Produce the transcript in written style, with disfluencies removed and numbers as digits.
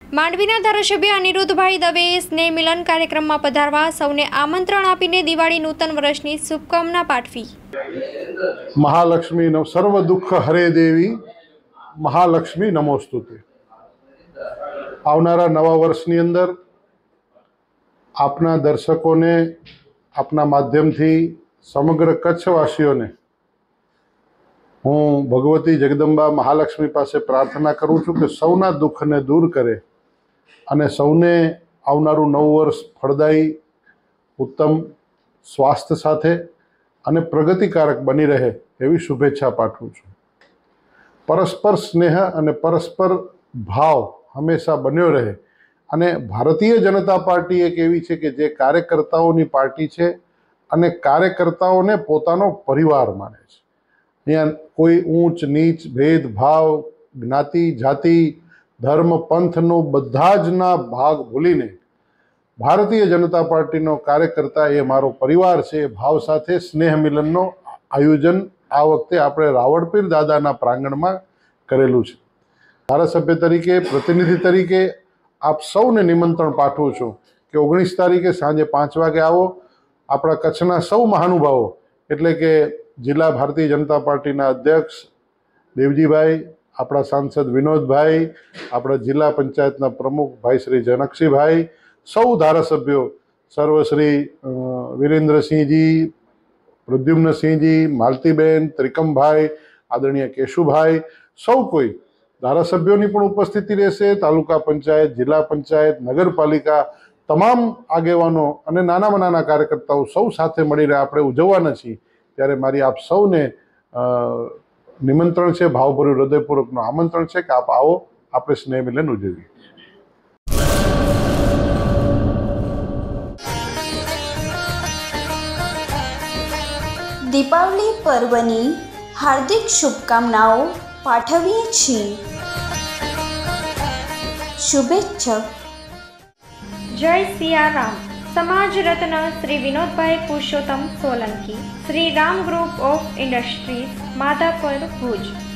માંડવીના ધારાસભ્ય અનિરુદ્ધભાઈ દવેએ સ્નેહ મિલન કાર્યક્રમમાં પધારવા સૌને આમંત્રણ આપીને દિવાળી નૂતન વર્ષની શુભકામના પાઠવી। મહાલક્ષ્મી સર્વ દુઃખ હરે દેવી મહાલક્ષ્મી નમોસ્તુતે। આવનારા નવા વર્ષની અંદર આપના દર્શકોને આપના માધ્યમથી સમગ્ર કચ્છવાસીઓને હું ભગવતી જગદંબા મહાલક્ષ્મી પાસે પ્રાર્થના કરું છું કે સૌના દુઃખને દૂર કરે અને સૌને આવનારું નવું વર્ષ ફળદાયી ઉત્તમ સ્વાસ્થ્ય સાથે અને પ્રગતિકારક બની રહે એવી શુભેચ્છા પાઠવું છું। પરસ્પર સ્નેહ અને પરસ્પર ભાવ હંમેશા બન્યો રહે અને ભારતીય જનતા પાર્ટી એક એવી છે કે જે કાર્યકર્તાઓની પાર્ટી છે અને કાર્યકર્તાઓને પોતાનો પરિવાર માને છે। અહીંયા કોઈ ઊંચ નીચ ભેદભાવ જ્ઞાતિ જાતિ ધર્મ પંથનો બધા જ ના ભાગ ભૂલીને ભારતીય જનતા પાર્ટીનો કાર્યકર્તા એ મારો પરિવાર છે એ ભાવ સાથે સ્નેહ મિલનનો આયોજન આ વખતે આપણે રાવળપીર દાદાના પ્રાંગણમાં કરેલું છે। ધારાસભ્ય તરીકે પ્રતિનિધિ તરીકે આપ સૌને નિમંત્રણ પાઠવું છું કે 19 તારીખે સાંજે 5 વાગે આવો। આપણા કચ્છના સૌ મહાનુભાવો એટલે કે જિલ્લા ભારતીય જનતા પાર્ટીના અધ્યક્ષ દેવજીભાઈ, આપણા સાંસદ વિનોદભાઈ, આપણા જિલ્લા પંચાયતના પ્રમુખ ભાઈ શ્રી જનકસિંહભાઈ, સૌ ધારાસભ્યો સર્વશ્રી વિરેન્દ્રસિંહજી, પ્રદ્યુમ્નસિંહજી, માલતીબેન, ત્રિકમભાઈ, આદરણીય કેશુભાઈ, સૌ કોઈ ધારાસભ્યોની પણ ઉપસ્થિતિ રહેશે। તાલુકા પંચાયત, જિલ્લા પંચાયત, નગરપાલિકા તમામ આગેવાનો અને નાનામાં નાના કાર્યકર્તાઓ સૌ સાથે મળીને આપણે ઉજવવાના છીએ। ત્યારે મારી આપ સૌને નિમંત્રણ છે, ભાવભર્યું હૃદયપૂર્વકનું આમંત્રણ છે કે આપ આવો, આપણે સ્નેહ મિલન ઉજવીએ। દીપાવલી પર્વની હાર્દિક શુભકામનાઓ પાઠવીએ છીએ। શુભેચ્છક જય સિયારામ। समाज रत्न Shri Vinodbhai Purushottam Solanki, Shri Ram group of industries, Madhapur, Bhuj.